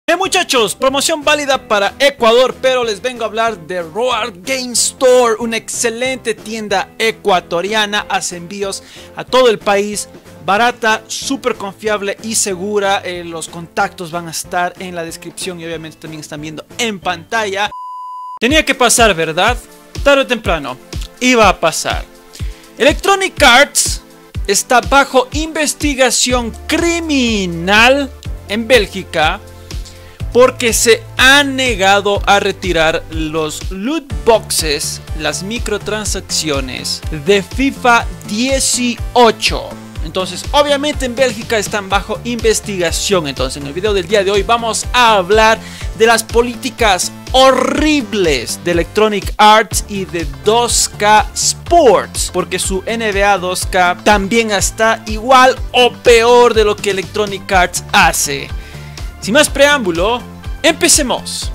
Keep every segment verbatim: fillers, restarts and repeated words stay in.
Eh muchachos, promoción válida para Ecuador, pero les vengo a hablar de Roar Game Store, una excelente tienda ecuatoriana, hace envíos a todo el país, barata, súper confiable y segura. Eh, los contactos van a estar en la descripción y obviamente también están viendo en pantalla. Tenía que pasar, ¿verdad? Tarde o temprano, iba a pasar. Electronic Arts está bajo investigación criminal en Bélgica porque se han negado a retirar los loot boxes, las microtransacciones de FIFA dieciocho. Entonces, obviamente en Bélgica están bajo investigación. Entonces, en el video del día de hoy vamos a hablar de las políticas horribles de Electronic Arts y de dos K Sports, porque su N B A dos K también está igual o peor de lo que Electronic Arts hace. Sin más preámbulo, empecemos.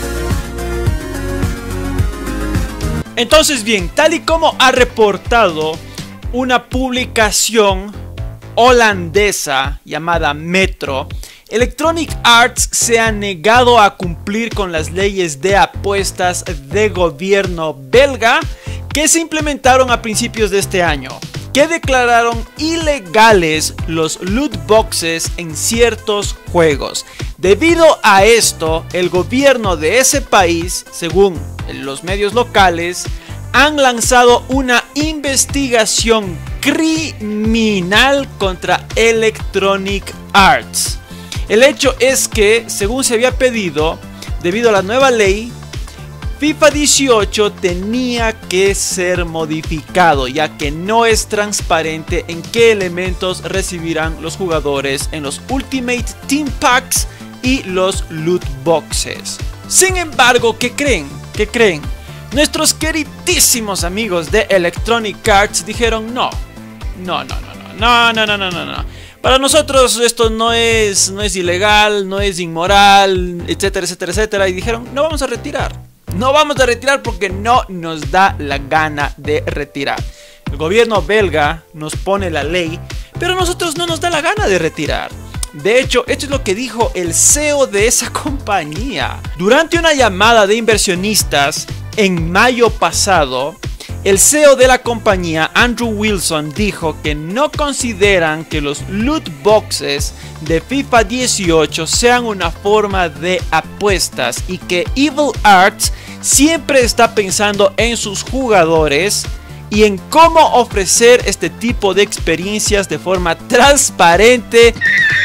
Entonces bien, tal y como ha reportado una publicación holandesa llamada Metro, Electronic Arts se ha negado a cumplir con las leyes de apuestas de gobierno belga que se implementaron a principios de este año, que declararon ilegales los loot boxes en ciertos juegos. Debido a esto, el gobierno de ese país, según los medios locales, han lanzado una investigación criminal contra Electronic Arts. El hecho es que, según se había pedido, debido a la nueva ley, FIFA dieciocho tenía que ser modificado, ya que no es transparente en qué elementos recibirán los jugadores en los Ultimate Team Packs y los loot boxes. Sin embargo, ¿qué creen? ¿Qué creen? Nuestros queridísimos amigos de Electronic Arts dijeron no, no, no, no, no, no, no, no, no, no. Para nosotros esto no es, no es ilegal, no es inmoral, etcétera, etcétera, etcétera. Y dijeron, no vamos a retirar. No vamos a retirar porque no nos da la gana de retirar. El gobierno belga nos pone la ley, pero a nosotros no nos da la gana de retirar. De hecho, esto es lo que dijo el C E O de esa compañía. Durante una llamada de inversionistas en mayo pasado, el C E O de la compañía, Andrew Wilson, dijo que no consideran que los loot boxes de FIFA dieciocho sean una forma de apuestas y que Evil Arts siempre está pensando en sus jugadores y en cómo ofrecer este tipo de experiencias de forma transparente,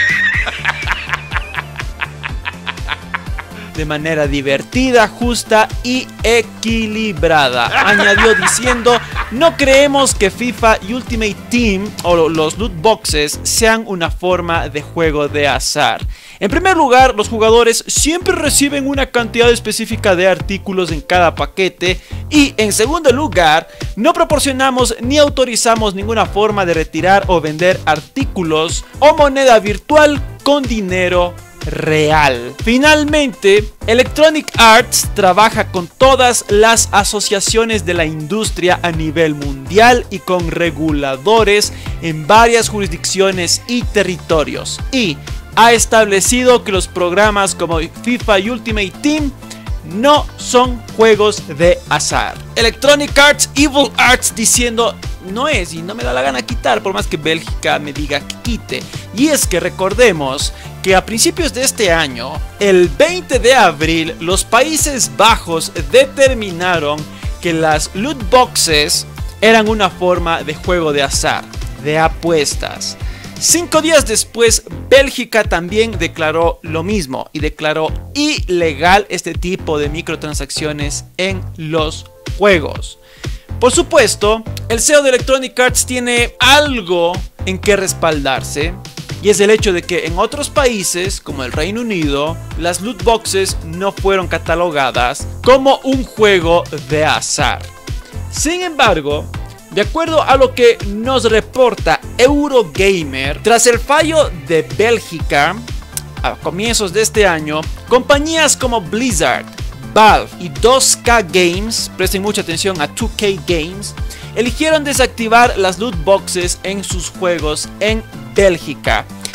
de manera divertida, justa y equilibrada. Añadió diciendo, no creemos que FIFA Ultimate Team o los loot boxes sean una forma de juego de azar. En primer lugar, los jugadores siempre reciben una cantidad específica de artículos en cada paquete. Y en segundo lugar, no proporcionamos ni autorizamos ninguna forma de retirar o vender artículos o moneda virtual con dinero real. Finalmente, Electronic Arts trabaja con todas las asociaciones de la industria a nivel mundial y con reguladores en varias jurisdicciones y territorios, y ha establecido que los programas como FIFA Ultimate Team no son juegos de azar. Electronic Arts, Evil Arts diciendo no es y no me da la gana quitar, por más que Bélgica me diga que quite. Y es que recordemos que a principios de este año, el veinte de abril, los Países Bajos determinaron que las loot boxes eran una forma de juego de azar, de apuestas. Cinco días después, Bélgica también declaró lo mismo y declaró ilegal este tipo de microtransacciones en los juegos. Por supuesto, el C E O de Electronic Arts tiene algo en que respaldarse, y es el hecho de que en otros países, como el Reino Unido, las loot boxes no fueron catalogadas como un juego de azar. Sin embargo, de acuerdo a lo que nos reporta Eurogamer, tras el fallo de Bélgica a comienzos de este año, compañías como Blizzard, Valve y dos K Games, presten mucha atención a dos K Games, eligieron desactivar las loot boxes en sus juegos en Bélgica.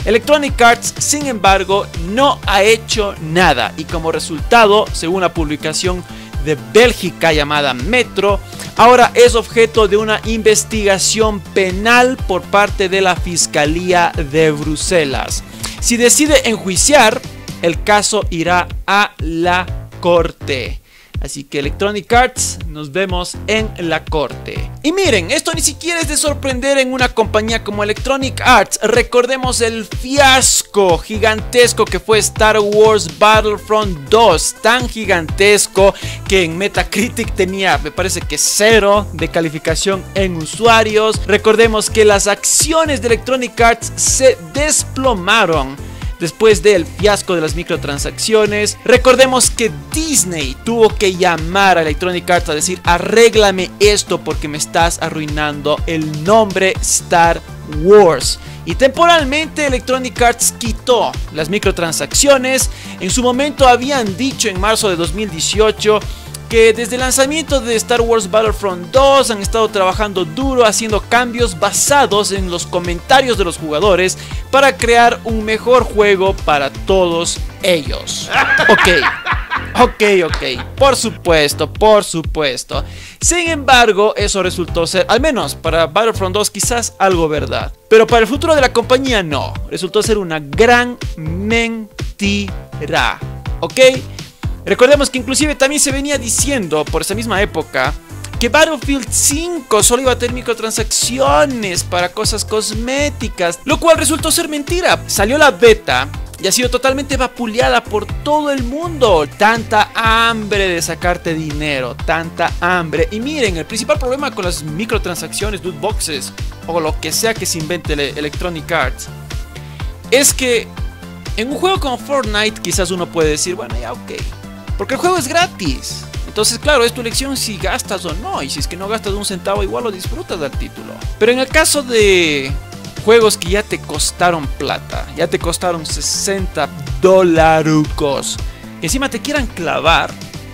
Electronic Arts, sin embargo, no ha hecho nada y como resultado, según la publicación de Bélgica llamada Metro, ahora es objeto de una investigación penal por parte de la Fiscalía de Bruselas. Si decide enjuiciar, el caso irá a la corte. Así que Electronic Arts, nos vemos en la corte. Y miren, esto ni siquiera es de sorprender en una compañía como Electronic Arts. Recordemos el fiasco gigantesco que fue Star Wars Battlefront dos. Tan gigantesco que en Metacritic tenía, me parece que cero de calificación en usuarios. Recordemos que las acciones de Electronic Arts se desplomaron después del fiasco de las microtransacciones. Recordemos que Disney tuvo que llamar a Electronic Arts a decir: arréglame esto porque me estás arruinando el nombre Star Wars. Y temporalmente Electronic Arts quitó las microtransacciones. En su momento habían dicho en marzo de dos mil dieciocho que desde el lanzamiento de Star Wars Battlefront dos han estado trabajando duro haciendo cambios basados en los comentarios de los jugadores para crear un mejor juego para todos ellos. Ok, ok, ok, por supuesto, por supuesto. Sin embargo, eso resultó ser, al menos para Battlefront dos, quizás algo verdad. Pero para el futuro de la compañía no, resultó ser una gran mentira. Ok. Recordemos que inclusive también se venía diciendo por esa misma época que Battlefield cinco solo iba a tener microtransacciones para cosas cosméticas, lo cual resultó ser mentira. Salió la beta y ha sido totalmente vapuleada por todo el mundo. Tanta hambre de sacarte dinero, tanta hambre. Y miren, el principal problema con las microtransacciones, loot boxes o lo que sea que se invente Electronic Arts es que en un juego como Fortnite quizás uno puede decir, bueno, ya ok, porque el juego es gratis. Entonces claro, es tu elección si gastas o no. Y si es que no gastas un centavo, igual lo disfrutas del título. Pero en el caso de juegos que ya te costaron plata, ya te costaron sesenta dolarucos, que encima te quieran clavar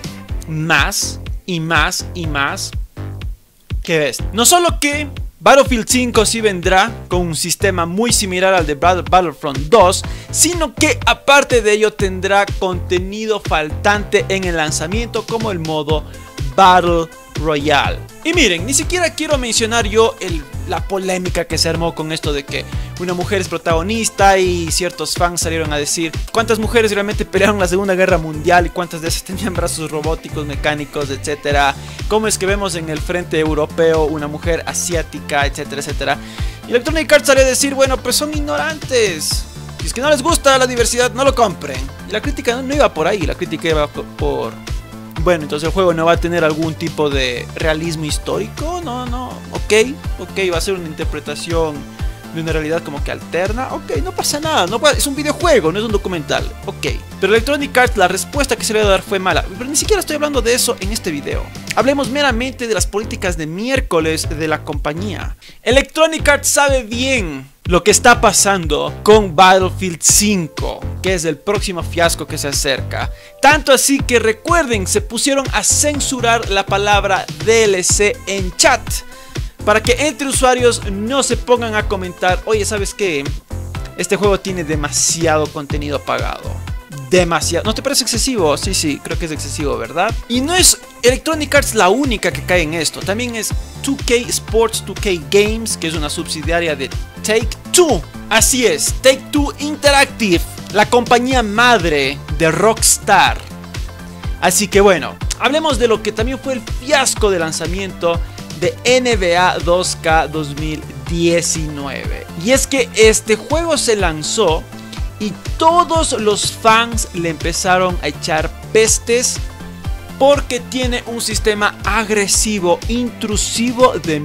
más y más y más, ¿qué ves? No solo que Battlefield cinco sí vendrá con un sistema muy similar al de Battlefront dos, sino que aparte de ello tendrá contenido faltante en el lanzamiento como el modo Battle Royale. Y miren, ni siquiera quiero mencionar yo el, la polémica que se armó con esto de que una mujer es protagonista y ciertos fans salieron a decir cuántas mujeres realmente pelearon la Segunda Guerra Mundial y cuántas de esas tenían brazos robóticos, mecánicos, etcétera. Cómo es que vemos en el frente europeo una mujer asiática, etcétera, etcétera. Y Electronic Arts salió a decir, bueno, pues son ignorantes. Si es que no les gusta la diversidad, no lo compren. Y la crítica no, no iba por ahí, la crítica iba por... bueno, entonces el juego no va a tener algún tipo de realismo histórico. No, no, ok, ok, va a ser una interpretación de una realidad como que alterna. Ok, no pasa nada, no, es un videojuego, no es un documental. Ok, pero Electronic Arts, la respuesta que se le va a dar fue mala. Pero ni siquiera estoy hablando de eso en este video. Hablemos meramente de las políticas de miércoles de la compañía. Electronic Arts sabe bien lo que está pasando con Battlefield cinco, que es el próximo fiasco que se acerca. Tanto así que recuerden, se pusieron a censurar la palabra D L C en chat, para que entre usuarios no se pongan a comentar, oye, ¿sabes qué? Este juego tiene demasiado contenido pagado. Demasiado. ¿No te parece excesivo? Sí, sí, creo que es excesivo, ¿verdad? Y no es Electronic Arts la única que cae en esto. También es dos K Sports, dos K Games, que es una subsidiaria de Take-Two. Así es, Take-Two Interactive, la compañía madre de Rockstar. Así que bueno, hablemos de lo que también fue el fiasco de lanzamiento de N B A dos K dos mil diecinueve. Y es que este juego se lanzó y todos los fans le empezaron a echar pestes porque tiene un sistema agresivo, intrusivo de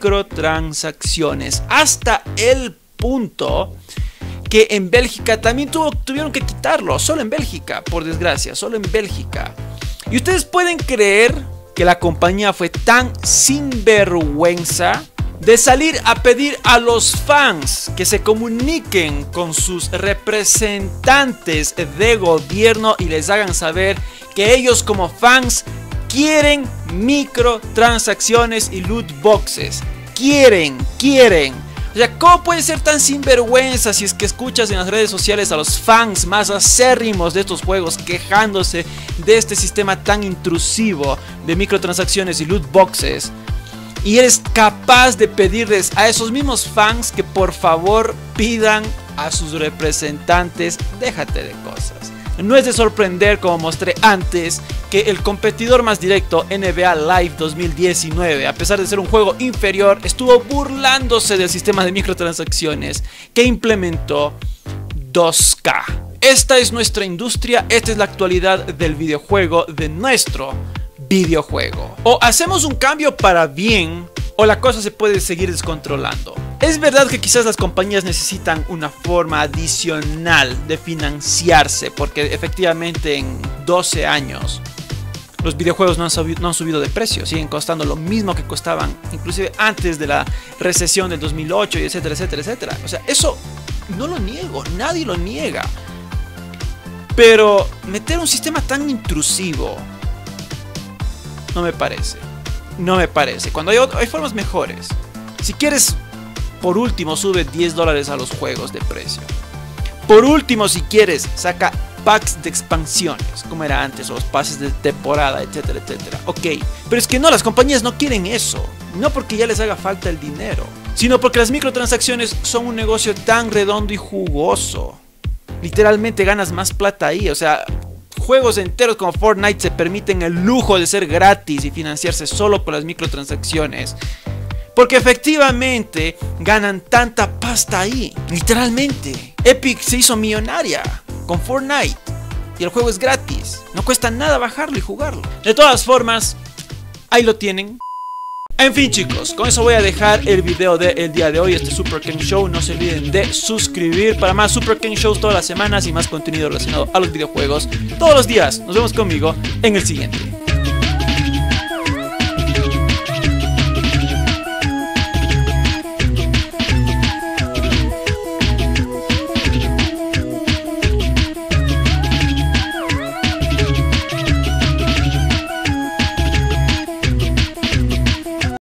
microtransacciones. Hasta el punto que en Bélgica también tuvo, tuvieron que quitarlo. Solo en Bélgica, por desgracia, solo en Bélgica. Y ustedes pueden creer que la compañía fue tan sinvergüenza de salir a pedir a los fans que se comuniquen con sus representantes de gobierno y les hagan saber que ellos como fans quieren microtransacciones y loot boxes. Quieren, quieren. O O sea, ¿cómo puede ser tan sinvergüenza si es que escuchas en las redes sociales a los fans más acérrimos de estos juegos quejándose de este sistema tan intrusivo de microtransacciones y loot boxes? Y eres capaz de pedirles a esos mismos fans que por favor pidan a sus representantes, déjate de cosas. No es de sorprender, como mostré antes, que el competidor más directo, N B A Live dos mil diecinueve, a pesar de ser un juego inferior, estuvo burlándose del sistema de microtransacciones que implementó dos K. Esta es nuestra industria, esta es la actualidad del videojuego, de nuestro videojuego. O hacemos un cambio para bien, o la cosa se puede seguir descontrolando. Es verdad que quizás las compañías necesitan una forma adicional de financiarse, porque efectivamente en doce años los videojuegos no han, subido, no han subido de precio, siguen costando lo mismo que costaban inclusive antes de la recesión del dos mil ocho y etcétera, etcétera, etcétera. O sea, eso no lo niego, nadie lo niega. Pero meter un sistema tan intrusivo no me parece. No me parece. Cuando hay, hay formas mejores. Si quieres, por último, sube diez dólares a los juegos de precio. Por último, si quieres, saca packs de expansiones, como era antes, o los pases de temporada, etcétera, etcétera. Ok, pero es que no, las compañías no quieren eso. No porque ya les haga falta el dinero, sino porque las microtransacciones son un negocio tan redondo y jugoso. Literalmente ganas más plata ahí, o sea... Juegos enteros como Fortnite se permiten el lujo de ser gratis y financiarse solo con las microtransacciones. Porque efectivamente ganan tanta pasta ahí. Literalmente. Epic se hizo millonaria con Fortnite. Y el juego es gratis. No cuesta nada bajarlo y jugarlo. De todas formas, ahí lo tienen. En fin, chicos, con eso voy a dejar el video del día de hoy, este Super Ken Show. No se olviden de suscribir para más Super Ken Shows todas las semanas y más contenido relacionado a los videojuegos todos los días. Nos vemos conmigo en el siguiente.